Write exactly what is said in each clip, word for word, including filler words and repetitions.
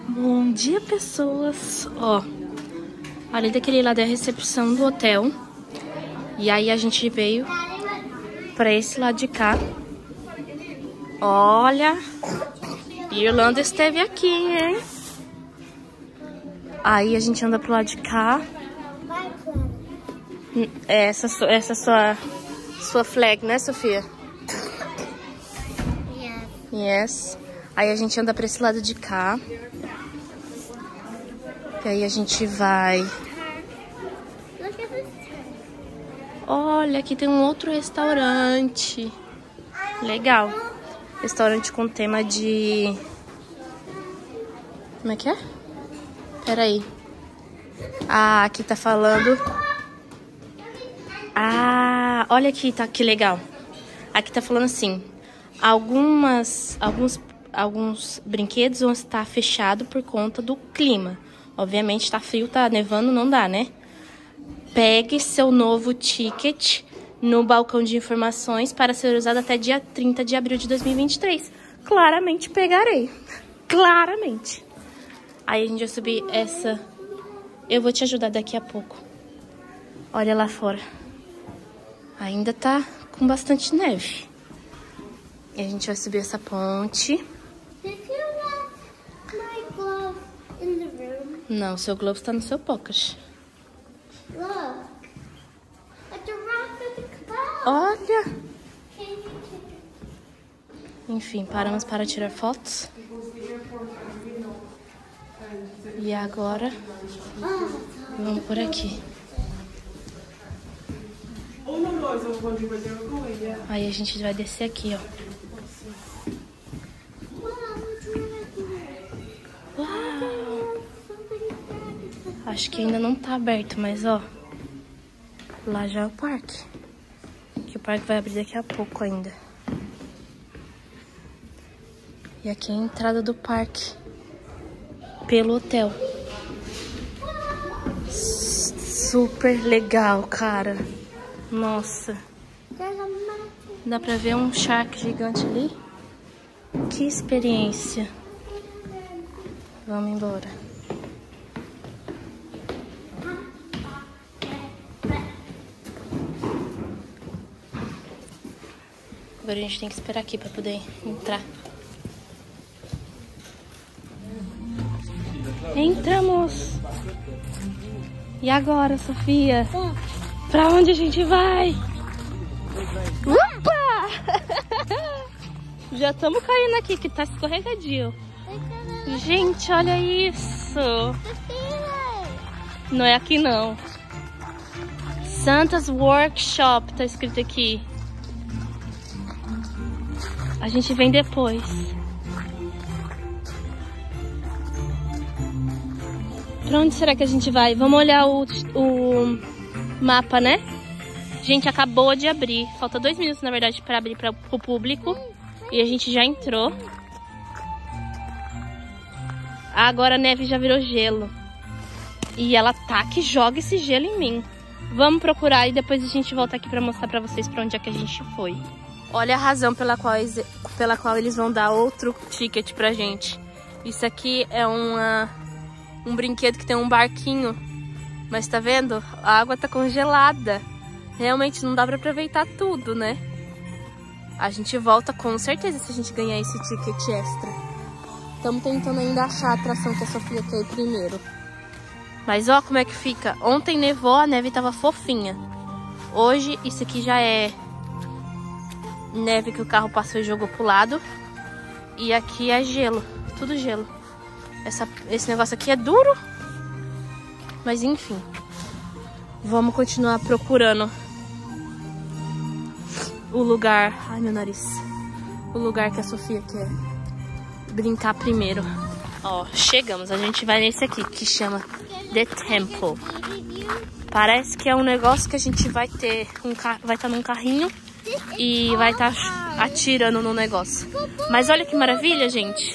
Bom dia, pessoas. Ó, ali daquele lado é a recepção do hotel. E aí a gente veio pra esse lado de cá. Olha, Irlanda esteve aqui, hein? Aí a gente anda pro lado de cá. Essa, essa sua sua flag, né, Sofia? Yes. Aí a gente anda pra esse lado de cá. E aí a gente vai... Olha, aqui tem um outro restaurante. Legal. Restaurante com tema de... Como é que é? Peraí. Ah, aqui tá falando... Ah, olha aqui, tá, que legal. Aqui tá falando assim... Algumas, alguns, alguns brinquedos vão estar fechados por conta do clima. Obviamente tá frio, tá nevando, não dá, né? Pegue seu novo ticket no balcão de informações para ser usado até dia trinta de abril de dois mil e vinte e três. Claramente pegarei. Claramente. Aí a gente vai subir essa... Eu vou te ajudar daqui a pouco. Olha lá fora. Ainda tá com bastante neve. E a gente vai subir essa ponte. Não, seu globo está no seu pocket. Olha! Enfim, paramos para tirar fotos. E agora, vamos por aqui. Aí a gente vai descer aqui, ó. Uau! Acho que ainda não tá aberto, mas ó, lá já é o parque. Que o parque vai abrir daqui a pouco ainda. E aqui é a entrada do parque pelo hotel. Super legal, cara. Nossa. Dá pra ver um shark gigante ali. Que experiência. Vamos embora. Agora a gente tem que esperar aqui pra poder entrar. Entramos! E agora, Sofia? Pra onde a gente vai? Opa! Já estamos caindo aqui, que tá escorregadio. Gente, olha isso! Não é aqui não. Santa's Workshop tá escrito aqui. A gente vem depois. Pra onde será que a gente vai? Vamos olhar o, o mapa, né? Gente, acabou de abrir. Falta dois minutos, na verdade, para abrir para o público. E a gente já entrou. Agora a neve já virou gelo. E ela tá que joga esse gelo em mim. Vamos procurar e depois a gente volta aqui para mostrar para vocês para onde é que a gente foi. Olha a razão pela qual, pela qual eles vão dar outro ticket pra gente. Isso aqui é uma, um brinquedo que tem um barquinho. Mas tá vendo? A água tá congelada. Realmente não dá pra aproveitar tudo, né? A gente volta com certeza se a gente ganhar esse ticket extra. Estamos tentando ainda achar a atração que a Sofia quer ir primeiro. Mas ó como é que fica. Ontem nevou, a neve tava fofinha. Hoje isso aqui já é neve que o carro passou e jogou pro lado. E aqui é gelo, tudo gelo. Essa, esse negócio aqui é duro. Mas enfim. Vamos continuar procurando o lugar... Ai, meu nariz. O lugar que a Sofia quer brincar primeiro. Ó, chegamos. A gente vai nesse aqui, que chama The Temple. Parece que é um negócio que a gente vai ter... Um car... Vai estar num carrinho e vai estar atirando no negócio. Mas olha que maravilha, gente.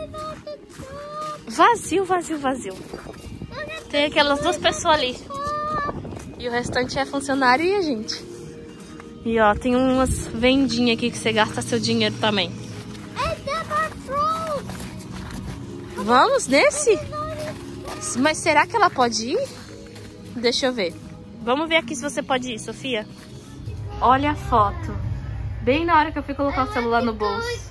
Vazio, vazio, vazio. Tem aquelas duas pessoas ali. E o restante é funcionário e a gente. E ó, tem umas vendinhas aqui que você gasta seu dinheiro também. Vamos nesse? Mas será que ela pode ir? Deixa eu ver. Vamos ver aqui se você pode ir, Sofia. Olha a foto. Bem na hora que eu fui colocar o celular no bolso.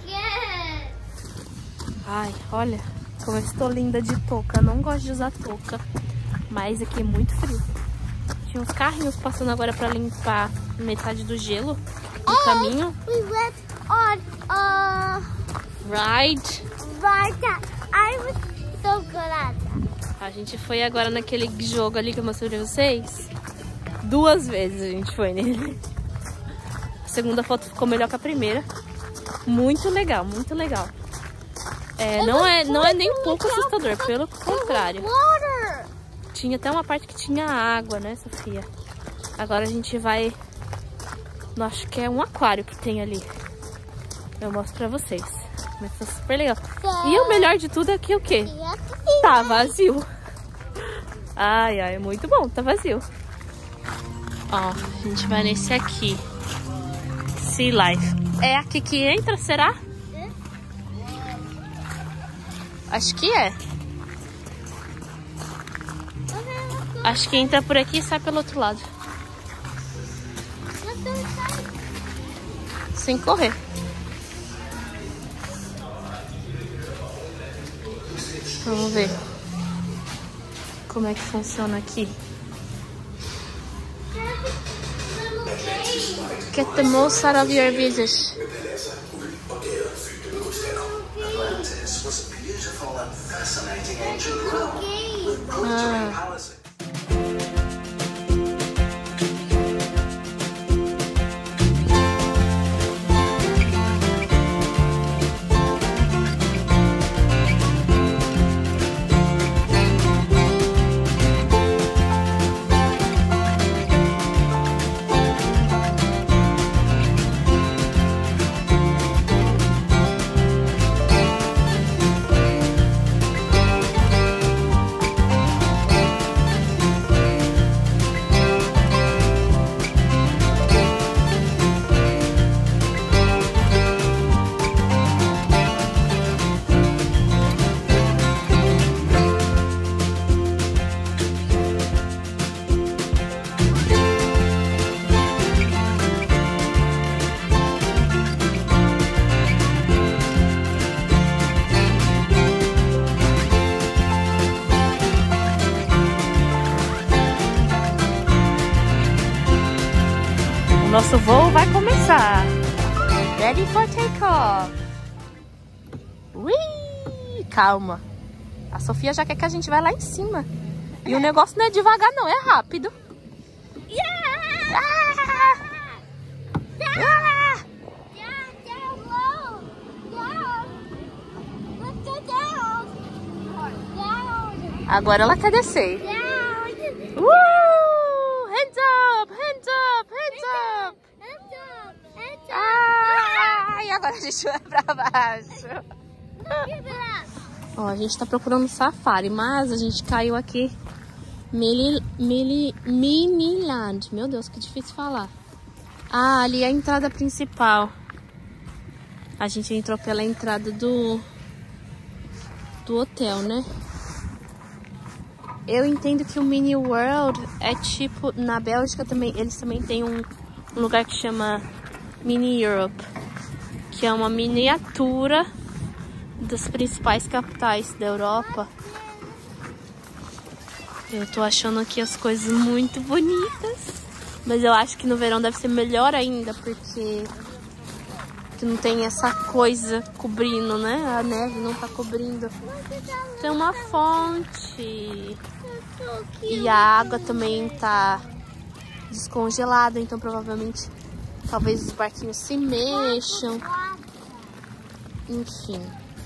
Ai, olha como eu estou linda de touca. Não gosto de usar touca, mas aqui é muito frio. Tinha uns carrinhos passando agora para limpar metade do gelo no caminho. We went on a Ride. ride. I was so good at that. A gente foi agora naquele jogo ali que eu mostrei pra vocês. Duas vezes a gente foi nele. A segunda foto ficou melhor que a primeira. Muito legal, muito legal. É, não, é, não é nem um pouco assustador, pelo contrário. Tinha até uma parte que tinha água, né, Sofia? Agora a gente vai... Não, acho que é um aquário que tem ali. Eu mostro pra vocês. Mas tá super legal. E o melhor de tudo é que o quê? Tá vazio. Ai, ai, muito bom, tá vazio. Ó, a gente vai nesse aqui. Sea Life. É aqui que entra, será? Acho que é. Acho que entra por aqui e sai pelo outro lado. Sem correr. Vamos ver como é que funciona aqui. Get the most out of your visit. Ah. Nosso voo vai começar. Ready for takeoff. Ui, calma. A Sofia já quer que a gente vá lá em cima. E o negócio não é devagar não, é rápido. Yeah! Ah! Ah! Down, down, low. Down. Let's go down. Down. Agora ela quer descer. Down. Uh! Hands up, hands up, hands up. Hands up. Hands up. Ah! E agora a gente vai pra baixo. Give it up. Ó, a gente tá procurando safari, mas a gente caiu aqui. Mili, Mili, Miniland. Meu Deus, que difícil falar. Ah, ali é a entrada principal. A gente entrou pela entrada do, do hotel, né? Eu entendo que o Mini World é tipo... Na Bélgica também, eles também têm um, um lugar que chama Mini Europe. Que é uma miniatura das principais capitais da Europa. Eu tô achando aqui as coisas muito bonitas. Mas eu acho que no verão deve ser melhor ainda, porque que não tem essa coisa cobrindo, né? A neve não tá cobrindo. Tem uma fonte. E a água também tá descongelada, então provavelmente talvez os barquinhos se mexam. Enfim.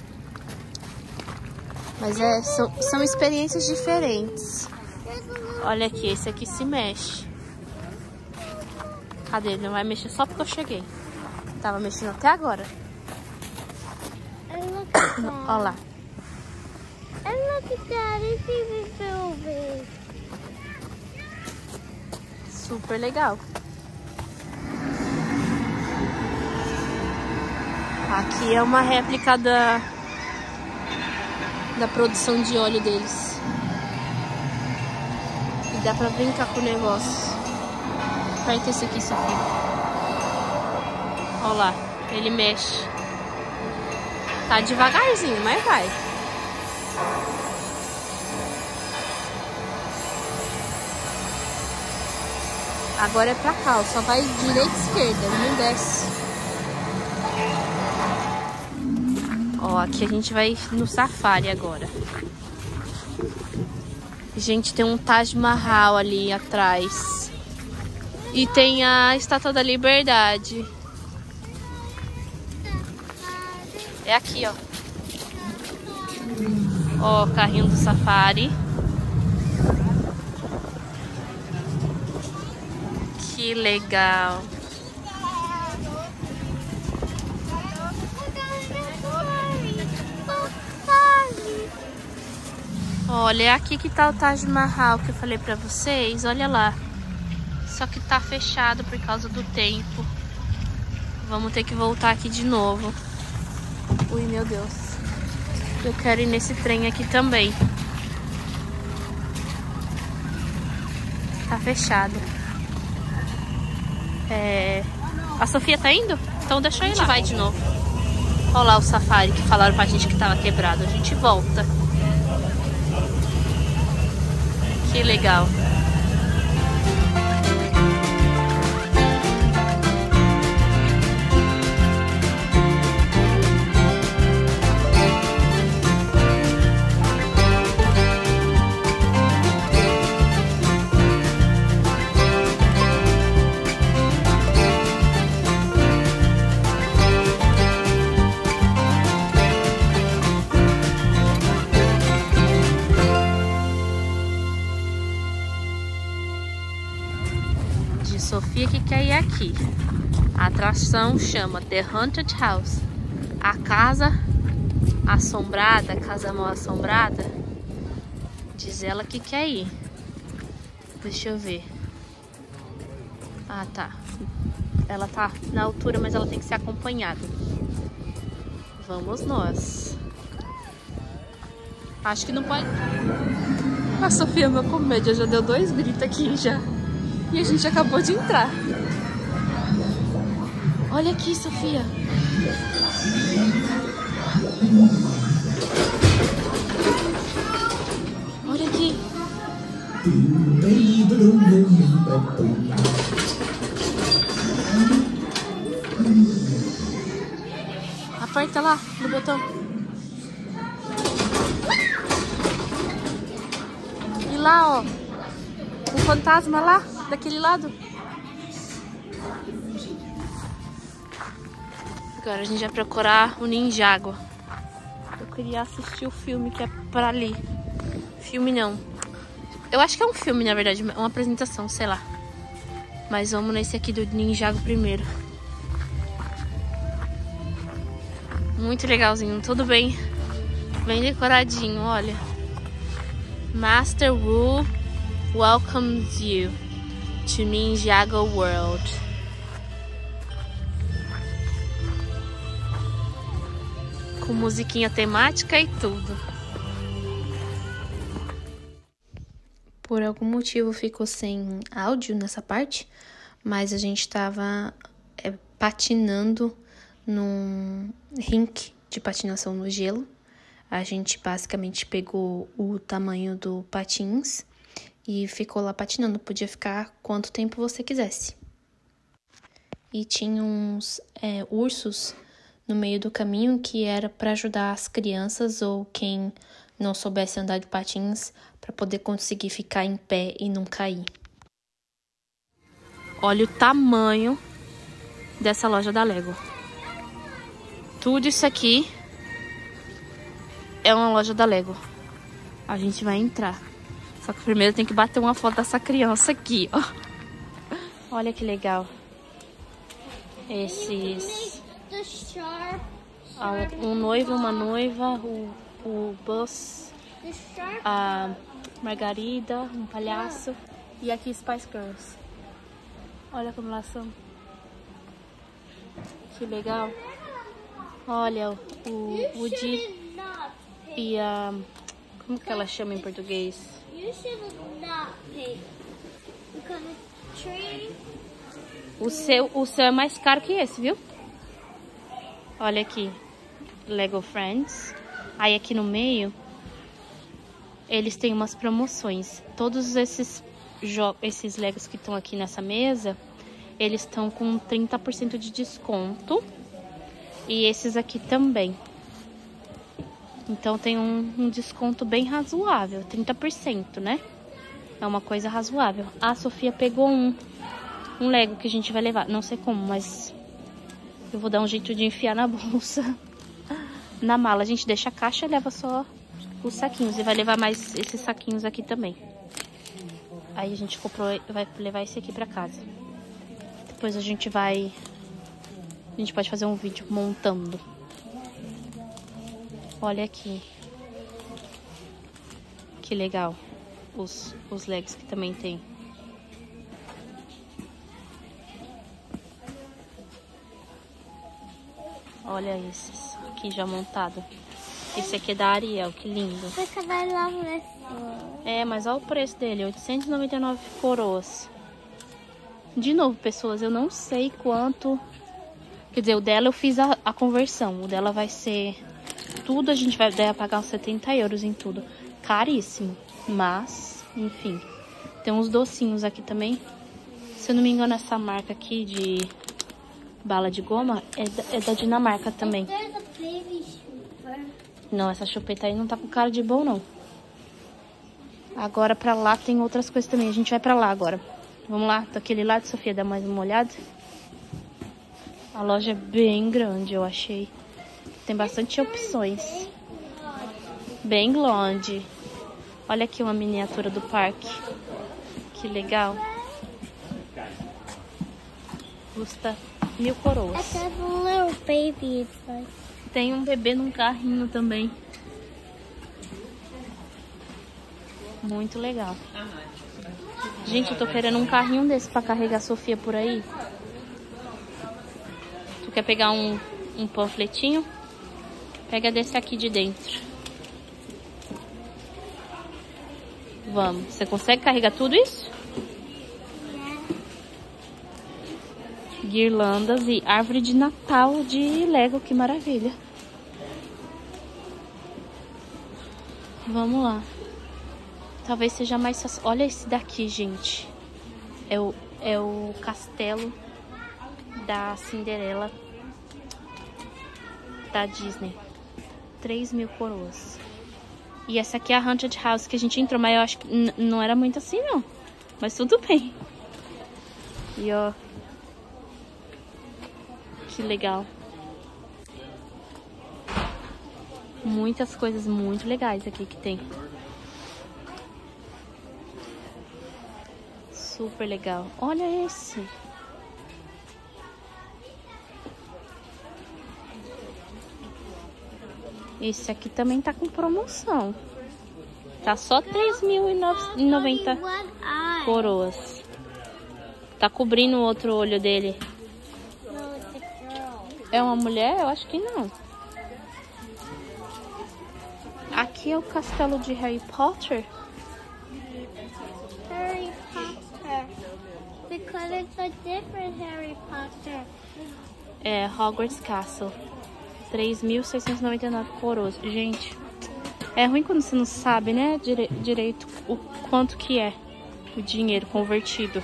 Mas é, são, são experiências diferentes. Olha aqui, esse aqui se mexe. Cadê? Ele não vai mexer só porque eu cheguei. Tava mexendo até agora. Olha lá. And look at that, it's even so big. Super legal. Aqui é uma réplica da da produção de óleo deles. E dá pra brincar com o negócio. Aperta esse aqui, Sofia. Olha lá, ele mexe. Tá devagarzinho, mas vai. Agora é pra cá, ó. Só vai direita e esquerda, não desce. Ó, aqui a gente vai no safari agora. Gente, tem um Taj Mahal ali atrás. E tem a Estátua da Liberdade. É aqui, ó. Ó, carrinho do safari. Que legal. Olha, é aqui que tá o Taj Mahal que eu falei pra vocês. Olha lá. Só que tá fechado por causa do tempo. Vamos ter que voltar aqui de novo. Ui, meu Deus. Eu quero ir nesse trem aqui também. Tá fechado. É... A Sofia tá indo? Então deixa eu ir lá. A gente vai de novo. Olha lá o safari que falaram pra gente que tava quebrado. A gente volta. Que legal. Sofia que quer ir aqui. A atração chama The Haunted House. A casa assombrada, casa mal assombrada. Diz ela que quer ir. Deixa eu ver. Ah, tá. Ela tá na altura, mas ela tem que ser acompanhada. Vamos nós. Acho que não pode... A Sofia, meu comédia, já deu dois gritos aqui já. E a gente acabou de entrar. Olha aqui, Sofia. Olha aqui. Aperta lá no botão. E lá, ó. O fantasma lá. Daquele lado. Agora a gente vai procurar o Ninjago. Eu queria assistir o filme que é pra ali. Filme não. Eu acho que é um filme, na verdade. Uma apresentação, sei lá. Mas vamos nesse aqui do Ninjago primeiro. Muito legalzinho. Tudo bem. Bem decoradinho, olha. Master Wu welcomes you to Ninjago World. Com musiquinha temática e tudo. Por algum motivo ficou sem áudio nessa parte, mas a gente tava é, patinando num rink de patinação no gelo. A gente basicamente pegou o tamanho do patins e ficou lá patinando. Podia ficar quanto tempo você quisesse. E tinha uns é, ursos no meio do caminho que era para ajudar as crianças ou quem não soubesse andar de patins para poder conseguir ficar em pé e não cair. Olha o tamanho dessa loja da Lego. Tudo isso aqui é uma loja da Lego. A gente vai entrar. Só que primeiro tem que bater uma foto dessa criança aqui, ó. Olha que legal. Esses... Um noivo, uma noiva, o, o Buzz, a Margarida, um palhaço. E aqui Spice Girls. Olha como elas são. Que legal. Olha o Woody. e a... como que ela chama em português? You should not pay. Because tree. O seu, o seu é mais caro que esse, viu? Olha aqui. Lego Friends. Aí aqui no meio, eles têm umas promoções. Todos esses, esses Legos que estão aqui nessa mesa, eles estão com trinta por cento de desconto. E esses aqui também. Então tem um, um desconto bem razoável, trinta por cento, né? É uma coisa razoável. A Sofia pegou um, um Lego que a gente vai levar. Não sei como, mas eu vou dar um jeito de enfiar na bolsa. Na mala, a gente deixa a caixa e leva só os saquinhos. E vai levar mais esses saquinhos aqui também. Aí a gente comprou, vai levar esse aqui pra casa. Depois a gente vai... A gente pode fazer um vídeo montando. Olha aqui. Que legal. Os, os Legos que também tem. Olha esses aqui já montado. Esse aqui é da Ariel, que lindo. Você vai lá nesse. É, mas olha o preço dele, oitocentos e noventa e nove coroas. De novo, pessoas, eu não sei quanto... Quer dizer, o dela eu fiz a, a conversão. O dela vai ser... Tudo a gente vai deve pagar uns setenta euros em tudo. Caríssimo. Mas, enfim. Tem uns docinhos aqui também. Se eu não me engano, essa marca aqui de bala de goma é da, é da Dinamarca também. Não, essa chupeta aí não tá com cara de bom, não. Agora pra lá tem outras coisas também. A gente vai pra lá agora. Vamos lá, daquele lado, Sofia, dá mais uma olhada. A loja é bem grande, eu achei. Tem bastante opções. Bem grande. Olha aqui uma miniatura do parque. Que legal. Custa mil coroas. Tem um bebê num carrinho também. Muito legal. Gente, eu tô querendo um carrinho desse pra carregar a Sofia por aí. Tu quer pegar um, um panfletinho? Pega desse aqui de dentro. Vamos. Você consegue carregar tudo isso? Guirlandas e árvore de Natal de Lego. Que maravilha. Vamos lá. Talvez seja mais fácil. Olha esse daqui, gente. É o, é o castelo da Cinderela da Disney. três mil coroas. E essa aqui é a Haunted House que a gente entrou, mas eu acho que não era muito assim, não. Mas tudo bem. E ó. Que legal. Muitas coisas muito legais aqui que tem. Super legal. Olha esse. Esse aqui também tá com promoção. Tá só três mil e noventa coroas. Tá cobrindo o outro olho dele. É uma mulher? Eu acho que não. Aqui é o castelo de Harry Potter. Harry Potter. Because it's a different Harry Potter. É, Hogwarts Castle. três mil seiscentos e noventa e nove coroas. Gente, é ruim quando você não sabe, né, dire direito o quanto que é o dinheiro convertido.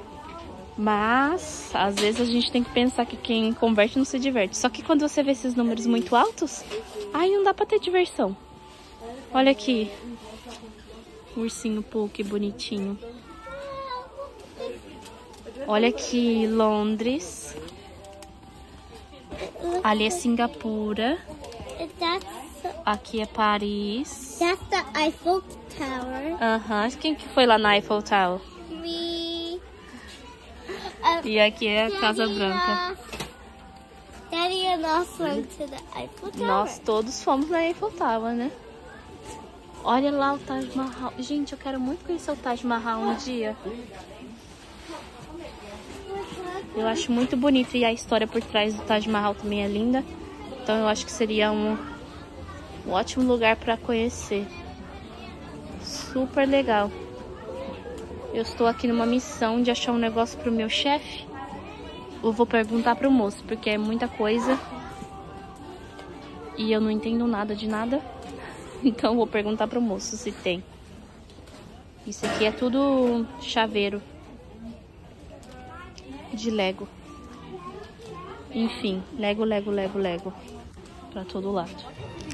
Mas, às vezes a gente tem que pensar que quem converte não se diverte. Só que quando você vê esses números muito altos, aí não dá pra ter diversão. Olha aqui. Ursinho Pooh, que bonitinho. Olha aqui, Londres. Ali é Singapura. Aqui é Paris. That's the Eiffel Tower. Aham. Uhum. Quem que foi lá na Eiffel Tower? Me. Um, e aqui é a Daddy Casa Branca. Daddy and us went to the Eiffel Tower. Nós todos fomos na Eiffel Tower, né? Olha lá o Taj Mahal. Gente, eu quero muito conhecer o Taj Mahal um dia. Eu acho muito bonito e a história por trás do Taj Mahal também é linda. Então eu acho que seria um, Um ótimo lugar para conhecer. Super legal. Eu estou aqui numa missão de achar um negócio pro meu chefe. Eu vou perguntar pro moço, porque é muita coisa. E eu não entendo nada de nada. Então eu vou perguntar pro moço se tem. Isso aqui é tudo chaveiro de Lego. Enfim, Lego, Lego, Lego, Lego. Pra todo lado.